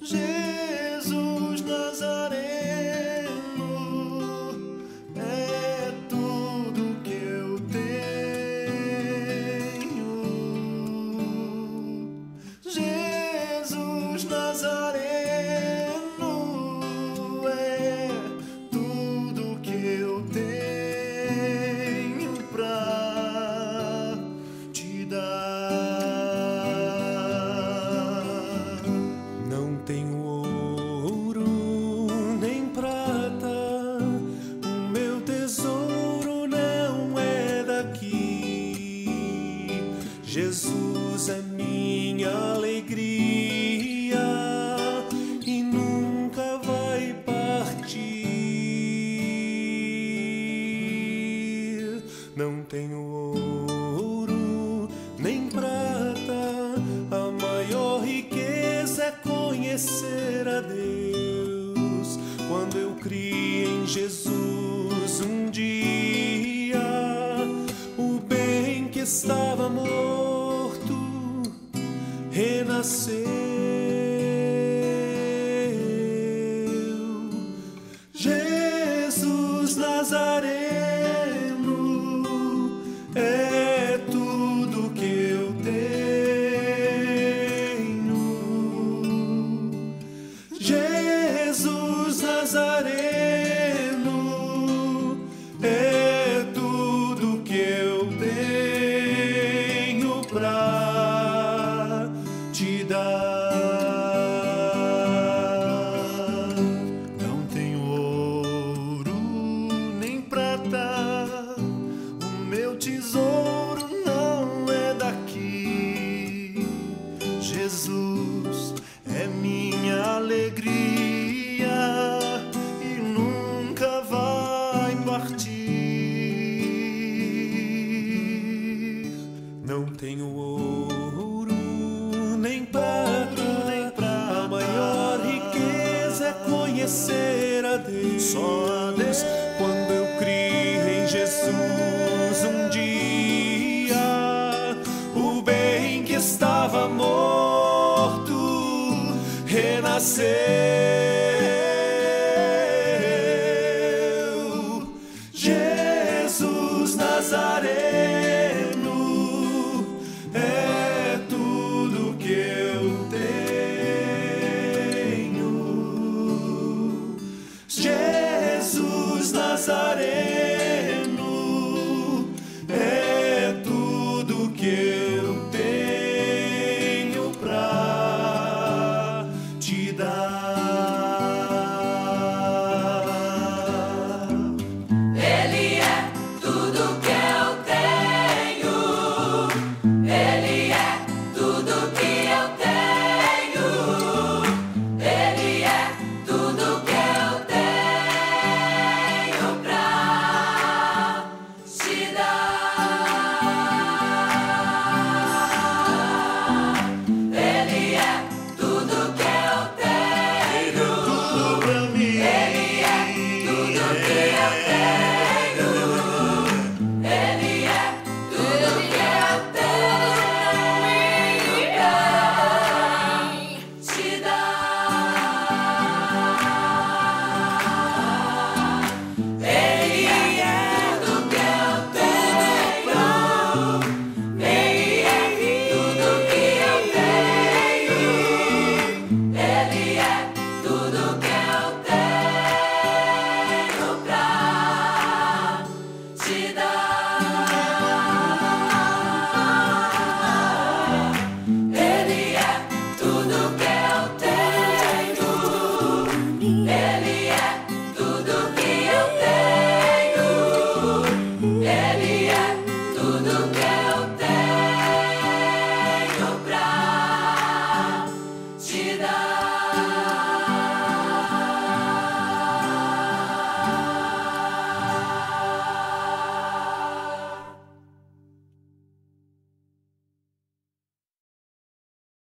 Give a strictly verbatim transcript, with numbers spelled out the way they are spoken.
Jesus Nazareno é tudo que eu tenho. Jesus Nazareno é tudo que eu tenho pra te dar. Não tenho ouro nem prata, o meu tesouro não é daqui. Jesus é minha alegria e nunca vai partir. Não tenho ouro nem prata, a maior riqueza é conhecer a Deus. Quando eu criei em Jesus um dia, o bem que estava morto renasceu. Jesus Nazareno é tudo que eu tenho. Jesus Nazareno é tudo que eu tenho pra te dar. Não tenho ouro nem prata, o meu tesouro não é daqui. Jesus é minha alegria e nunca vai partir. Não tenho ouro nem prata, a maior riqueza é conhecer a Deus. Só a Deus. Quando eu criei em Jesus um dia, o bem que estava morto renasceu.